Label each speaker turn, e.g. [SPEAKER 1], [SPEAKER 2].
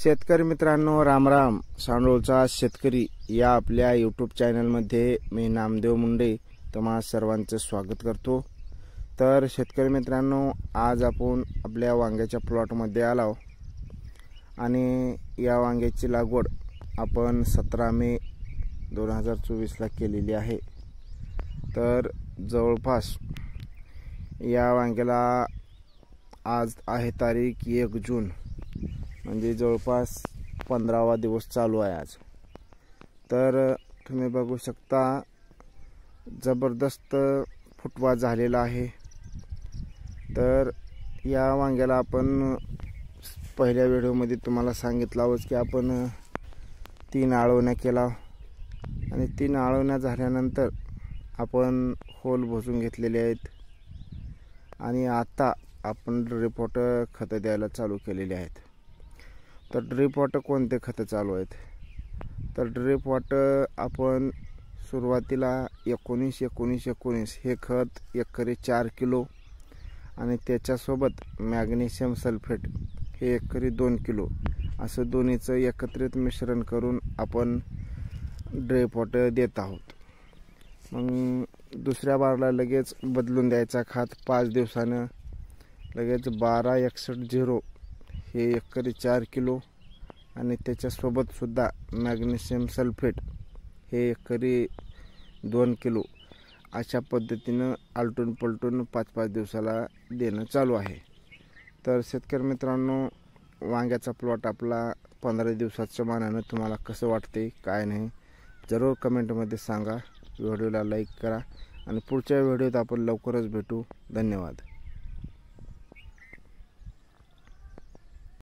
[SPEAKER 1] शेतकरी मित्रांनो, रामराम. सांडोळचा शेतकरी या आपल्या यूट्यूब चॅनलमध्ये मी नामदेव मुंडे तुम्हा सर्वांचं स्वागत करतो. तर शेतकरी मित्रांनो, आज आपण आपल्या वांग्याच्या प्लॉटमध्ये आलो आणि या वांग्याची लागवड आपण 17 मे 2024 ला केलेली आहे. तर जवळपास या वांग्याला आज आहे तारीख 1 जून, म्हणजे जवळपास 15वा दिवस चालू आहे आज. तर तुम्ही बघू शकता जबरदस्त फुटवा झालेला आहे. तर या वांग्याला आपण पहिल्या व्हिडिओमध्ये तुम्हाला सांगितलं होतं की आपण 3 आळवण्या केला आणि 3 आळवण्या झाल्यानंतर आपण होल भोसून घेतलेले आहेत आणि आता आपण ड्रिप वॉटर खत द्यायला चालू केलेले आहेत. तर ड्रिप वॉटर कोणते खत चालू आहेत? तर ड्रिप वॉटर आपण सुरुवातीला 19-19-19 हे खत एकरी 4 किलो आणि त्याच्यासोबत मॅग्नेशियम सल्फेट हे एकरी 2 किलो असं दोन्हीचं एकत्रित मिश्रण करून आपण ड्रिप वॉटर देत आहोत. मग दुसऱ्या बारला लगेच बदलून द्यायचा खत 5 दिवसानं. लगेच 12-61-0 हे एकरी 4 किलो आणि त्याच्यासोबत सुद्धा मॅग्नेशियम सल्फेट हे एकरी 2 किलो अशा पद्धतीनं आलटून पलटून 5-5 दिवसाला देणं चालू आहे. तर शेतकरी मित्रांनो, वांग्याचा प्लॉट आपला 15 दिवसाच्या मानानं तुम्हाला कसं वाटते काय नाही जरूर कमेंटमध्ये सांगा. व्हिडिओला लाईक करा आणि पुढच्या व्हिडिओत आपण लवकरच भेटू. धन्यवाद.